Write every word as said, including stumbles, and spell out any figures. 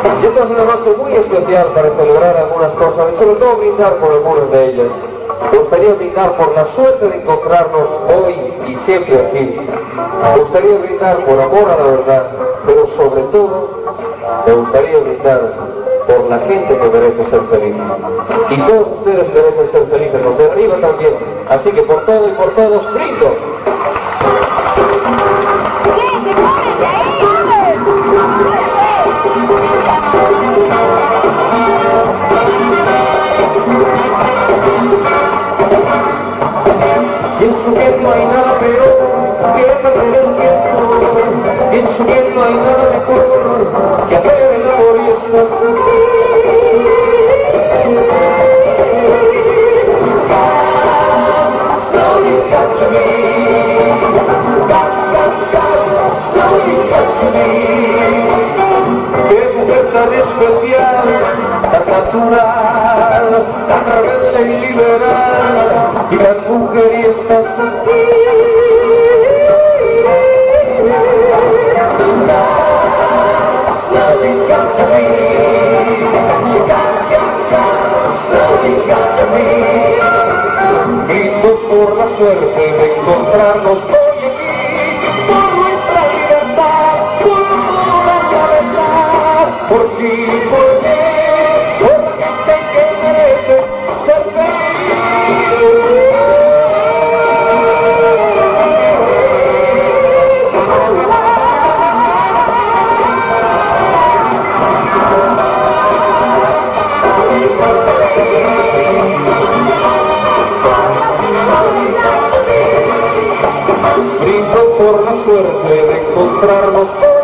Y esta es una noche muy especial para celebrar algunas cosas y sobre todo brindar por algunas de ellas. Me gustaría brindar por la suerte de encontrarnos hoy y siempre aquí. Me gustaría brindar por amor a la verdad, pero sobre todo me gustaría brindar por la gente que merece ser feliz. Y todos ustedes merecen ser felices, los de arriba también. Así que por todo y por todos, brindo. Pienso que no hay nada peor que perder el tiempo. Pienso que no hay nada mejor que hacer el amor y estás aquí. Slowly come to me. Come, come, come. Slowly come to me. Qué mujer tan especial, tan natural, tan rebelde y liberal, y tan mujer y estás aquí. Slowly come to me. Come, come, come. Slowly come to me. Brindo por la suerte de encontrarnos hoy aquí, por nuestra libertad, por la cabeza, por ti, por mí, por la gente que merece ser feliz. Brindo por la suerte de encontrarnos.